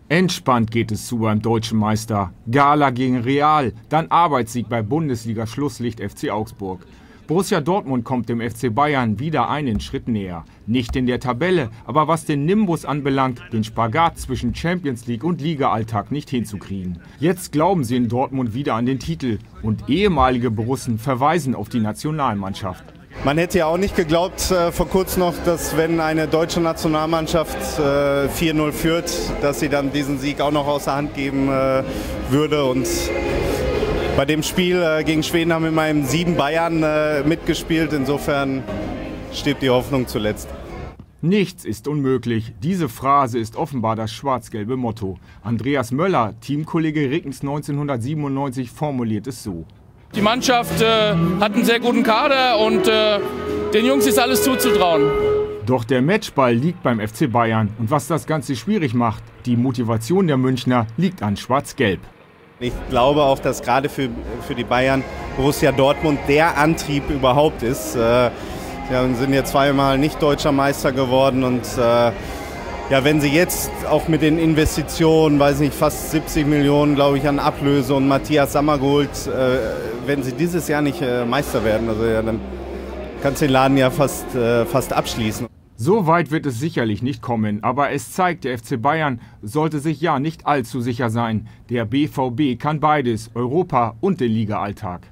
Entspannt geht es zu beim deutschen Meister. Gala gegen Real, dann Arbeitssieg bei Bundesliga-Schlusslicht FC Augsburg. Borussia Dortmund kommt dem FC Bayern wieder einen Schritt näher. Nicht in der Tabelle, aber was den Nimbus anbelangt, den Spagat zwischen Champions League und Liga-Alltag nicht hinzukriegen. Jetzt glauben sie in Dortmund wieder an den Titel und ehemalige Borussen verweisen auf die Nationalmannschaft. Man hätte ja auch nicht geglaubt vor kurzem noch, dass wenn eine deutsche Nationalmannschaft 4-0 führt, dass sie dann diesen Sieg auch noch aus der Hand geben würde. Und bei dem Spiel gegen Schweden haben wir mal im 7 Bayern mitgespielt. Insofern stirbt die Hoffnung zuletzt. Nichts ist unmöglich. Diese Phrase ist offenbar das schwarz-gelbe Motto. Andreas Möller, Teamkollege Rickens 1997, formuliert es so. Die Mannschaft hat einen sehr guten Kader und den Jungs ist alles zuzutrauen. Doch der Matchball liegt beim FC Bayern. Und was das Ganze schwierig macht, die Motivation der Münchner liegt an Schwarz-Gelb. Ich glaube auch, dass gerade für die Bayern Borussia Dortmund der Antrieb überhaupt ist. Sie sind ja zweimal nicht deutscher Meister geworden und ja, wenn sie jetzt auch mit den Investitionen, weiß nicht, fast 70 Millionen, glaube ich, an Ablöse und Matthias Sammer geholt, wenn sie dieses Jahr nicht Meister werden, also ja, dann kannst du den Laden ja fast abschließen. So weit wird es sicherlich nicht kommen, aber es zeigt, der FC Bayern sollte sich ja nicht allzu sicher sein. Der BVB kann beides, Europa und den Liga-Alltag.